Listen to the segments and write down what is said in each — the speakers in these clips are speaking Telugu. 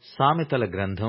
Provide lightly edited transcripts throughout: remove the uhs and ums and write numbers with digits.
సామెతల గ్రంథం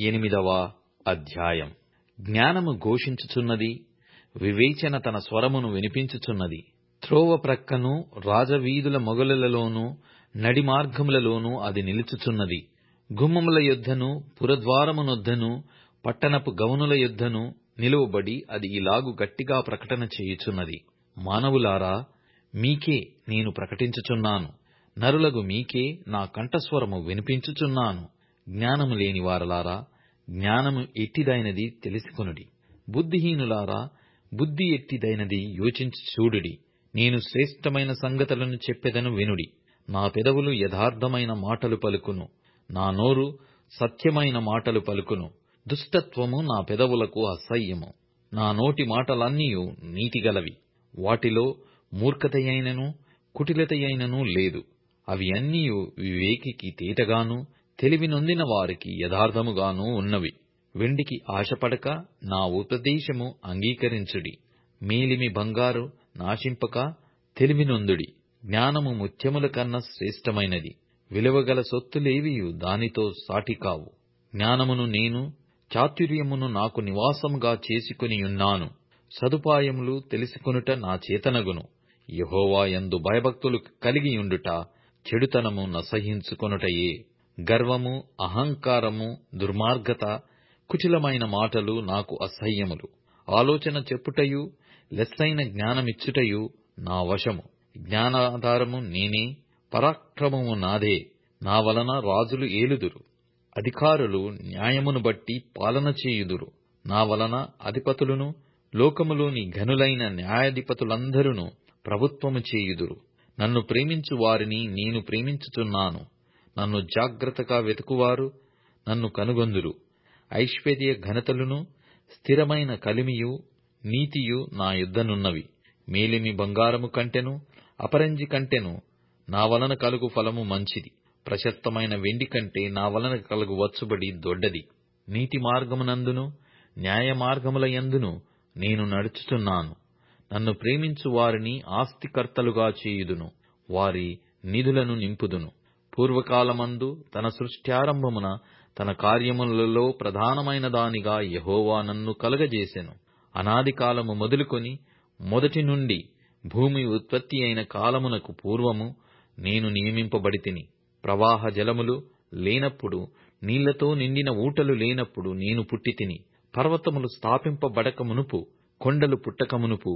8వ అధ్యాయం. జ్ఞానము ఘోషించుచున్నది, వివేచన తన స్వరమును వినిపించుచున్నది. త్రోవ ప్రక్కను రాజవీధుల మొగలులలోనూ నడిమార్గములలోనూ అది నిలుచుచున్నది. గుమ్మముల యొద్దను పురద్వారమునొద్దను పట్టణపు గవనుల యొద్దను నిలువబడి అది ఇలాగు గట్టిగా ప్రకటన చేయుచున్నది. మానవులారా, మీకే నేను ప్రకటించుచున్నాను, నరులగు మీకే నా కంఠస్వరము వినిపించుచున్నాను. జ్ఞానము లేని వారలారా, జ్ఞానము ఎట్టిదైనది తెలిసికొనుడి. బుద్ధిహీనులారా, బుద్ధి ఎట్టిదైనది యోచించి చూడుడి. నేను శ్రేష్టమైన సంగతులను చెప్పెదను, వినుడి. నా పెదవులు యథార్థమైన మాటలు పలుకును, నా నోరు సత్యమైన మాటలు పలుకును. దుష్టత్వము నా పెదవులకు అసహ్యము. నా నోటి మాటలన్నీయు నీతిగలవి. వాటిలో మూర్ఖతయైనను కుటిలతయైనను లేదు. అవి అన్నీయు వివేకికి తేటగాను తెలివి నొందిన వారికి యథార్థముగాను ఉన్నవి. వెండికి ఆశపడక నా ఉపదేశము అంగీకరించుడి. మేలిమి బంగారు నాశింపక తెలివి నొందుడి. జ్ఞానము ముత్యముల కన్నా శ్రేష్టమైనది. విలువగల సొత్తులేవియు దానితో సాటికావు. జ్ఞానమును నేను చాతుర్యమును నాకు నివాసముగా చేసుకొనియున్నాను. సదుపాయములు తెలుసుకొనుట నా చేతనగును. యెహోవా యందు భయభక్తులు కలిగియుండుట చెడుతనము నసహించుకొనుటయే. గర్వము, అహంకారము, దుర్మార్గత, కుటిలమైన మాటలు నాకు అసహ్యములు. ఆలోచన చెప్పుటయు లెస్సైన జ్ఞానమిచ్చుటయు నా వశము. జ్ఞానాధారము నేనే, పరాక్రమము నాదే. నా వలన రాజులు ఏలుదురు, అధికారులు న్యాయమును బట్టి పాలన చేయుదురు. నా వలన అధిపతులను లోకములోని ఘనులైన న్యాయాధిపతులందరూ ప్రభుత్వము చేయుదురు. నన్ను ప్రేమించు వారిని నేను ప్రేమించుచున్నాను. నన్ను జాగ్రత్తగా వెతుకువారు నన్ను కనుగొందురు. ఐశ్వర్య ఘనతలును స్థిరమైన కలిమియు నీతియు నా యొద్దనున్నవి. మేలిమి బంగారము కంటెను అపరంజి కంటెను నా వలన కలుగు ఫలము మంచిది. ప్రశస్తమైన వెండి కంటే నా వలన కలుగు వచ్చుబడి దొడ్డది. నీతి మార్గమునందును న్యాయ మార్గముల యందును నేను నడుచుచున్నాను. నన్ను ప్రేమించు వారిని ఆస్తికర్తలుగా చేయుదును, వారి నిధులను నింపుదును. పూర్వకాలమందు తన సృష్ట్యారంభమున తన కార్యములలో ప్రధానమైన దానిగా యెహోవా నన్ను కలుగజేసెను. అనాది కాలము మొదలుకొని మొదటి నుండి భూమి ఉత్పత్తి అయిన కాలమునకు పూర్వము నేను నియమింపబడితిని. ప్రవాహ జలములు లేనప్పుడు, నీళ్లతో నిండిన ఊటలు లేనప్పుడు నేను పుట్టితిని. పర్వతములు స్థాపింపబడక మునుపు, కొండలు పుట్టకమునుపు,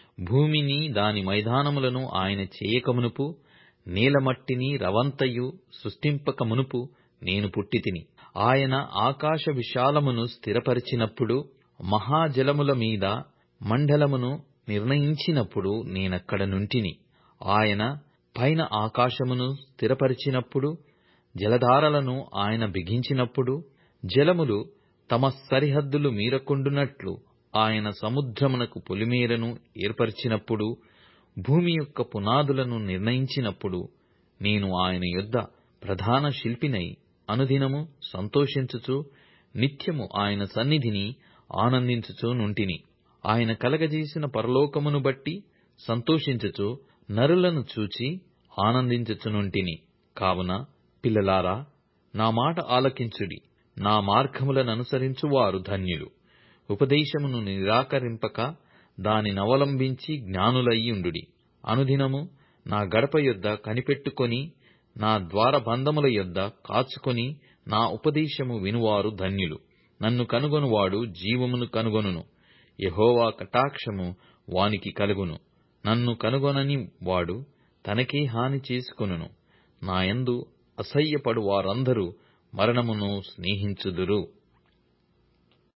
భూమిని దాని మైదానములను ఆయన చేయకమునుపు, నేలమట్టిని రవంతయు సృష్టింపకమునుపు నేను పుట్టితిని. ఆయన ఆకాశ విశాలమును స్థిరపరిచినప్పుడు, మహాజలముల మీద మండలమును నిర్ణయించినప్పుడు నేనక్కడ నుంటిని. ఆయన పైన ఆకాశమును స్థిరపరిచినప్పుడు, జలధారలను ఆయన బిగించినప్పుడు, జలములు తమ సరిహద్దులు మీరకుండునట్లు ఆయన సముద్రమునకు పొలిమేరను ఏర్పరిచినప్పుడు, భూమి యొక్క పునాదులను నిర్ణయించినప్పుడు, నేను ఆయన యొద్ద ప్రధాన శిల్పినై అనుదినము సంతోషించుచు నిత్యము ఆయన సన్నిధిని ఆనందించుచు నుంటిని. ఆయన కలగజేసిన పరలోకమును బట్టి సంతోషించుచు నరులను చూచి ఆనందించుచునుంటిని. కావున పిల్లలారా, నా మాట ఆలకించుడి. నా మార్గములననుసరించువారు ధన్యులు. ఉపదేశమును నిరాకరింపక దానినవలంబించి జ్ఞానులయ్యుండుడి. అనుదినము నా గడప యొద్ద కనిపెట్టుకొని, నా ద్వారబంధముల యొద్ద కాచుకొని నా ఉపదేశము వినువారు ధన్యులు. నన్ను కనుగొనువాడు జీవమును కనుగొనును, యెహోవా కటాక్షము వానికి కలుగును. నన్ను కనుగొనని వాడు తనకే హాని చేసుకొనును. నాయందు అసహ్యపడు వారందరూ మరణమును స్నేహించుదురు.